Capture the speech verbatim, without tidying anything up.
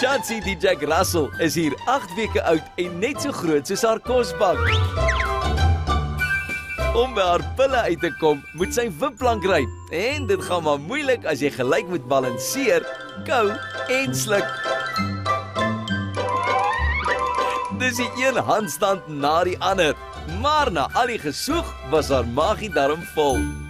Chancy die Jack Russell is hier agt weke oud en net so groot soos haar kosbak. Om by haar pille uit te kom, moet sy wipplank ry. En dit gaan maar moeilik as jy gelyk moet balanseer, kou en sluk. Dis die een handstand na die ander. Maar na al die gesoeg was haar maagie darm vol.